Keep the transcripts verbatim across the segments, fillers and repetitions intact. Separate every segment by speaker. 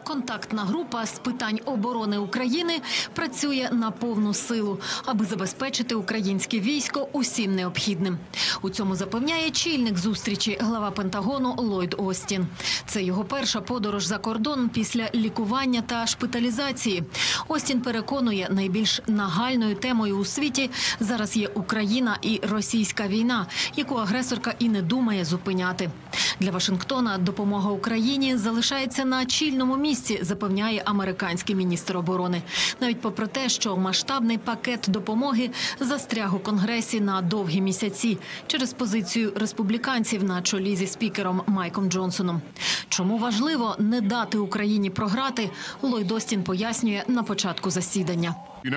Speaker 1: Контактна група з питань оборони України працює на повну силу, аби забезпечити українське військо усім необхідним. У цьому запевняє чільник зустрічі глава Пентагону Ллойд Остін. Це його перша подорож за кордон після лікування та шпиталізації. Остін переконує, найбільш нагальною темою у світі зараз є Україна і російська війна, яку агресорка і не думає зупиняти. Для Вашингтона допомога Україні залишається на чільному місці, запевняє американський міністр оборони. Навіть попри те, що масштабний пакет допомоги застряг у Конгресі на довгі місяці через позицію республіканців на чолі зі спікером Майком Джонсоном. Чому важливо не дати Україні програти, Ллойд Остін пояснює на початку засідання.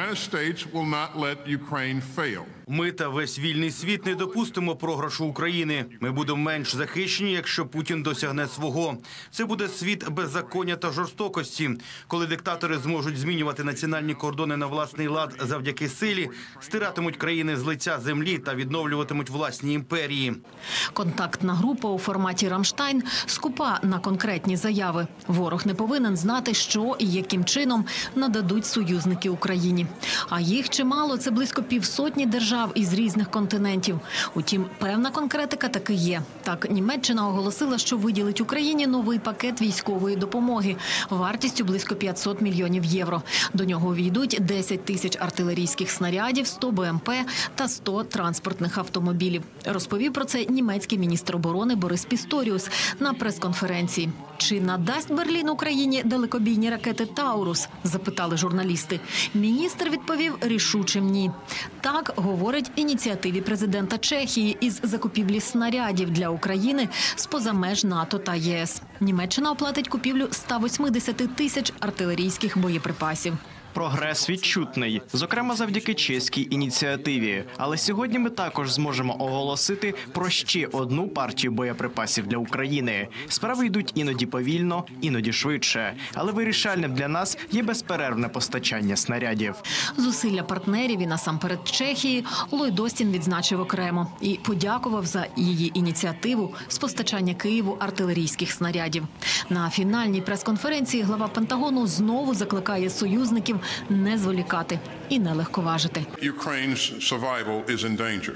Speaker 2: Ми та весь вільний світ не допустимо програшу України. Ми будемо менш захищені, якщо Путін досягне свого. Це буде світ беззаконня та жорстокості. Коли диктатори зможуть змінювати національні кордони на власний лад завдяки силі, стиратимуть країни з лиця землі та відновлюватимуть власні імперії.
Speaker 1: Контактна група у форматі «Рамштайн» скупа на конкретні заяви. Ворог не повинен знати, що і яким чином нададуть союзники Україні. А їх чимало – це близько півсотні держав із різних континентів. Утім, певна конкретика таки є. Так, Німеччина оголосила, що виділить Україні новий пакет військової допомоги вартістю близько п'ятсот мільйонів євро. До нього увійдуть десять тисяч артилерійських снарядів, сто Б М П та сто транспортних автомобілів. Розповів про це німецький міністр оборони Борис Пісторіус на прес-конференції. Чи надасть Берлін Україні далекобійні ракети «Таурус» – запитали журналісти. Міністр відповів рішучим «ні». Так говорить ініціативі президента Чехії із закупівлі снарядів для України з-поза меж НАТО та Є С. Німеччина оплатить купівлю ста восьмидесяти тисяч артилерійських боєприпасів.
Speaker 3: Прогрес відчутний, зокрема завдяки чеській ініціативі. Але сьогодні ми також зможемо оголосити про ще одну партію боєприпасів для України. Справи йдуть іноді повільно, іноді швидше. Але вирішальним для нас є безперервне постачання снарядів.
Speaker 1: Зусилля партнерів і насамперед Чехії Ллойд Остін відзначив окремо і подякував за її ініціативу з постачання Києву артилерійських снарядів. На фінальній прес-конференції глава Пентагону знову закликає союзників не зволікати і не легковажити.
Speaker 4: Ukraine's survival is in danger.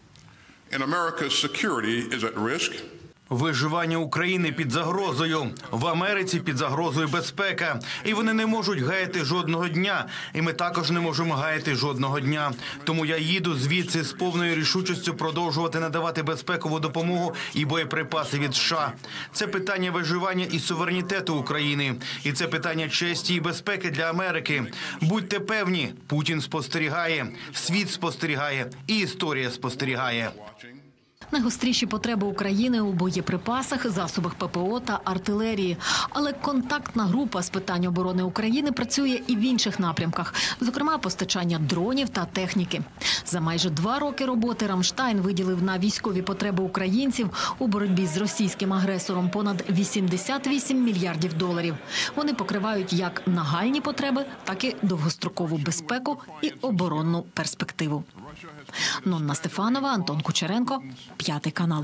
Speaker 4: And America's security is at risk.
Speaker 2: Виживання України під загрозою. В Америці під загрозою безпека. І вони не можуть гаяти жодного дня. І ми також не можемо гаяти жодного дня. Тому я їду звідси з повною рішучістю продовжувати надавати безпекову допомогу і боєприпаси від США. Це питання виживання і суверенітету України. І це питання честі і безпеки для Америки. Будьте певні, Путін спостерігає, світ спостерігає і історія спостерігає.
Speaker 1: Найгостріші потреби України у боєприпасах, засобах П П О та артилерії. Але контактна група з питань оборони України працює і в інших напрямках, зокрема постачання дронів та техніки. За майже два роки роботи «Рамштайн» виділив на військові потреби українців у боротьбі з російським агресором понад вісімдесят вісім мільярдів доларів. Вони покривають як нагальні потреби, так і довгострокову безпеку і оборонну перспективу. Нонна Стефанова, Антон Кучеренко, П'ятий канал.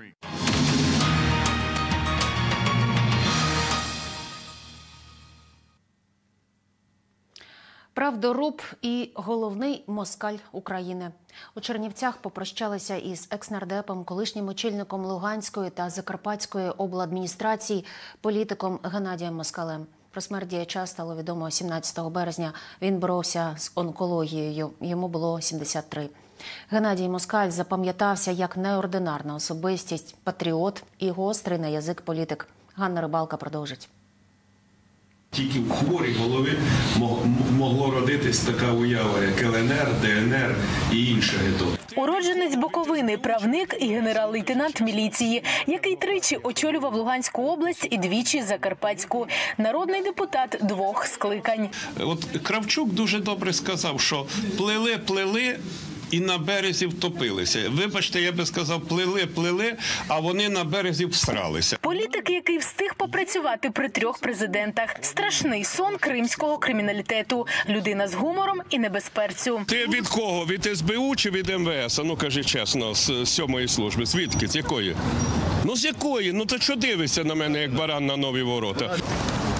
Speaker 5: Правдоруб і головний москаль України. У Чернівцях попрощалися із екснардепом, колишнім очільником Луганської та Закарпатської обладміністрацій, політиком Геннадієм Москалем. Про смерть діяча стало відомо сімнадцятого березня. Він боровся з онкологією. Йому було сімдесят три. Геннадій Москаль запам'ятався як неординарна особистість, патріот і гострий на язик політик. Ганна Рибалка продовжить.
Speaker 6: Тільки в хворій голові могло родитись така уява, як Л Н Р, Д Н Р і інше.
Speaker 7: Уродженець Буковини, правник і генерал-лейтенант міліції, який тричі очолював Луганську область і двічі Закарпатську. Народний депутат двох скликань.
Speaker 8: От Кравчук дуже добре сказав, що плели, плели, і на березі втопилися. Вибачте, я би сказав, плели, плели, а вони на березі всралися.
Speaker 7: Політик, який встиг попрацювати при трьох президентах. Страшний сон кримського криміналітету. Людина з гумором і небезперцю.
Speaker 8: Ти від кого? Від С Б У чи від М В С? А ну кажи чесно, з сьомої служби. Звідки? З якої? Ну з якої? Ну то що дивишся на мене, як баран на нові ворота?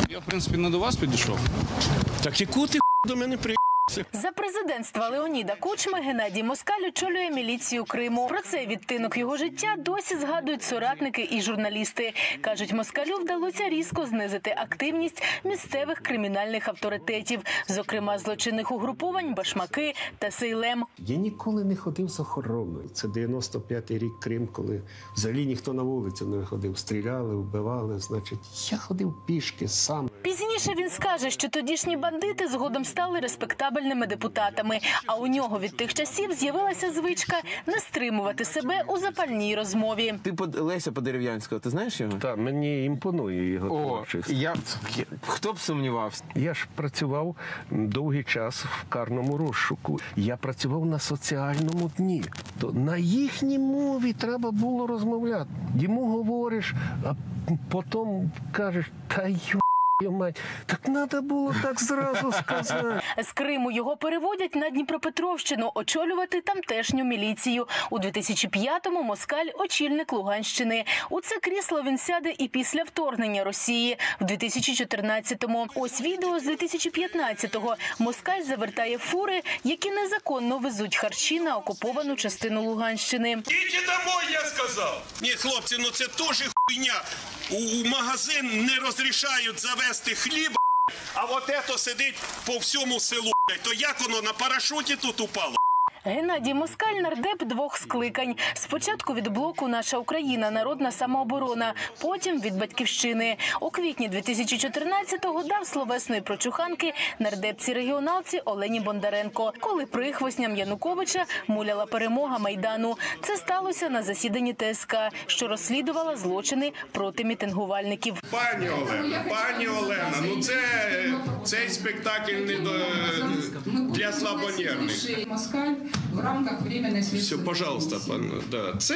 Speaker 9: Я, в принципі, не до вас підійшов. Так яку ти до мене при...
Speaker 7: За президентства Леоніда Кучми Геннадій Москаль очолює міліцію Криму. Про цей відтинок його життя досі згадують соратники і журналісти. Кажуть, Москалю вдалося різко знизити активність місцевих кримінальних авторитетів, зокрема злочинних угруповань «Башмаки» та «Сейлем».
Speaker 10: Я ніколи не ходив з охороною. Це дев'яносто п'ятий рік Крим, коли взагалі ніхто на вулицю не виходив. Стріляли, вбивали, значить, я ходив пішки сам.
Speaker 7: Пізніше він скаже, що тодішні бандити згодом стали респектабельними депутатами, а у нього від тих часів з'явилася звичка не стримувати себе у запальній розмові.
Speaker 11: Ти Леся Подерев'янського, ти знаєш його?
Speaker 10: Так, мені імпонує його творчість.
Speaker 11: Я... Хто б сумнівався?
Speaker 10: Я ж працював довгий час в карному розшуку. Я працював на соціальному дні. То на їхній мові треба було розмовляти. Йому говориш, а потім кажеш, та йо... Мать, так треба було так зразу сказати.
Speaker 7: З Криму його переводять на Дніпропетровщину очолювати тамтешню міліцію. У дві тисячі п'ятому Москаль – очільник Луганщини. У це крісло він сяде і після вторгнення Росії. В дві тисячі чотирнадцятому. Ось відео з дві тисячі п'ятнадцятого. Москаль завертає фури, які незаконно везуть харчі на окуповану частину Луганщини.
Speaker 8: Ідіть домой, я сказав. Ні, хлопці, ну це теж хуйня. У магазин не розрішають завести хліб, а от ето сидить по всьому селу. То як воно на парашуті тут упало?
Speaker 7: Геннадій Москаль – нардеп двох скликань. Спочатку від блоку «Наша Україна. Народна самооборона», потім від «Батьківщини». У квітні дві тисячі чотирнадцятого дав словесної прочуханки нардепці-регіоналці Олені Бондаренко, коли прихвосням Януковича муляла перемога Майдану. Це сталося на засіданні Т С К, що розслідувала злочини проти мітингувальників.
Speaker 8: Пані Олена, пані Олена, ну це цей спектакль не до, для слабонервних.
Speaker 12: Москаль в рамках временной следственной.
Speaker 8: Все, пожалуйста, пан. Да. Це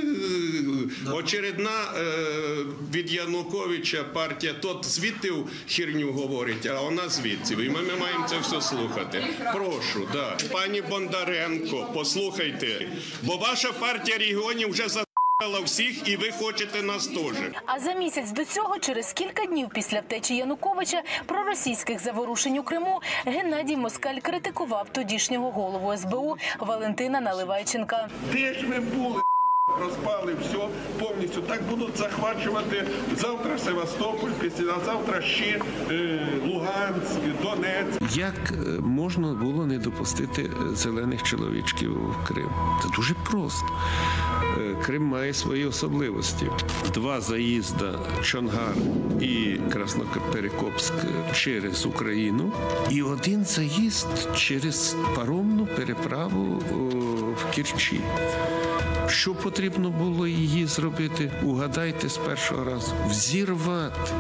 Speaker 8: е, очередна е, від Януковича партія. Тот звідти херню говорить, а вона звідси. І ми, ми маємо це все слухати. Прошу, да. Пані Бондаренко, послухайте, бо ваша партія регіонів вже за всіх, і ви хочете нас теж.
Speaker 7: А за місяць до цього, через кілька днів після втечі Януковича, проросійських заворушень у Криму, Геннадій Москаль критикував тодішнього голову С Б У Валентина Наливайченка.
Speaker 6: Де ж ви були? Розпали все повністю. Так будуть захвачувати завтра Севастополь, післязавтра ще е, Луганськ, Донецьк.
Speaker 10: Як можна було не допустити зелених чоловічків в Крим? Це дуже просто. Крим має свої особливості. Два заїзди Чонгар і Красноперекопськ через Україну і один заїзд через паромну переправу в Керчі. Що потрібно було її зробити? Угадайте з першого разу. Взірвати.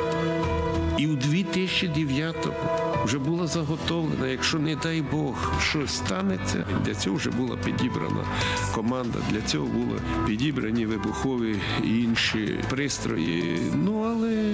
Speaker 10: І у дві тисячі дев'ятому вже була заготовлена, якщо, не дай Бог, щось станеться, для цього вже була підібрана команда, для цього були підібрані вибухові і інші пристрої. Ну, але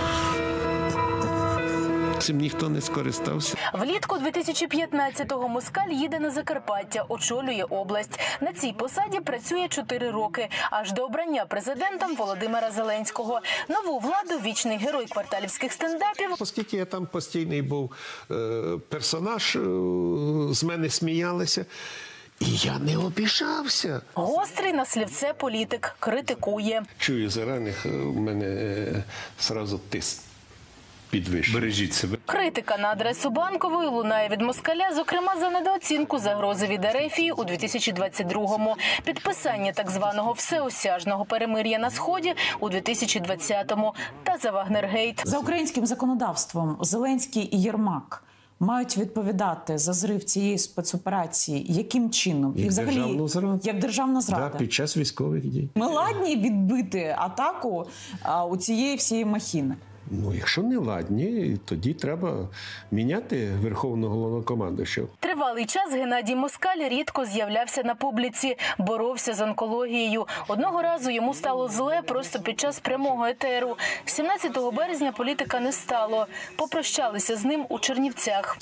Speaker 10: цим ніхто не скористався.
Speaker 7: Влітку дві тисячі п'ятнадцятого Москаль їде на Закарпаття, очолює область. На цій посаді працює чотири роки, аж до обрання президентом Володимира Зеленського. Нову владу вічний герой кварталівських стендапів.
Speaker 10: Оскільки я там постійний був е, персонаж, е, з мене сміялися. І я не обіжався.
Speaker 7: Гострий на слівце політик, критикує.
Speaker 10: Чую зараних, у мене е, сразу тиск. Бережіть себе.
Speaker 7: Критика на адресу Банкової лунає від Москаля, зокрема за недооцінку загрози від Ерефії у дві тисячі двадцять другому, підписання так званого всеосяжного перемир'я на Сході у дві тисячі двадцятому та за Вагнергейт.
Speaker 12: За українським законодавством Зеленський і Єрмак мають відповідати за зрив цієї спецоперації яким чином?
Speaker 10: Як
Speaker 12: і взагалі
Speaker 10: державну зраду.
Speaker 12: Як державна зрада.
Speaker 10: Да, під час військових дій.
Speaker 12: Ми ладні відбити атаку а, у цієї всієї махіни?
Speaker 10: Ну, якщо не ладні, тоді треба міняти Верховного Головнокомандуючого.
Speaker 7: Тривалий час Геннадій Москаль рідко з'являвся на публіці, боровся з онкологією. Одного разу йому стало зле просто під час прямого етеру. сімнадцятого березня політика не стало. Попрощалися з ним у Чернівцях.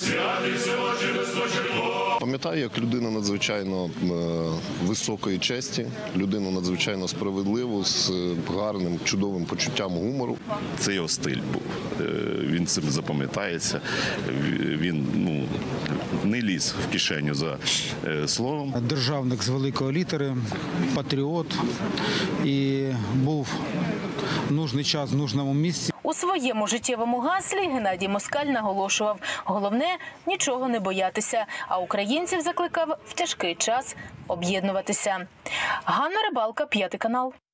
Speaker 13: Пам'ятаю, як людину надзвичайно високої честі, людину надзвичайно справедливу, з гарним, чудовим почуттям гумору. Це його стиль.
Speaker 14: був. Він цим запам'ятається. Він ну, не ліз в кишеню за словом.
Speaker 15: Державник з великої літери, патріот і був в нужний час в нужному місці.
Speaker 7: У своєму життєвому гаслі Геннадій Москаль наголошував – головне – нічого не боятися, а українців закликав в тяжкий час об'єднуватися. Ганна Рибалка, П'ятий канал.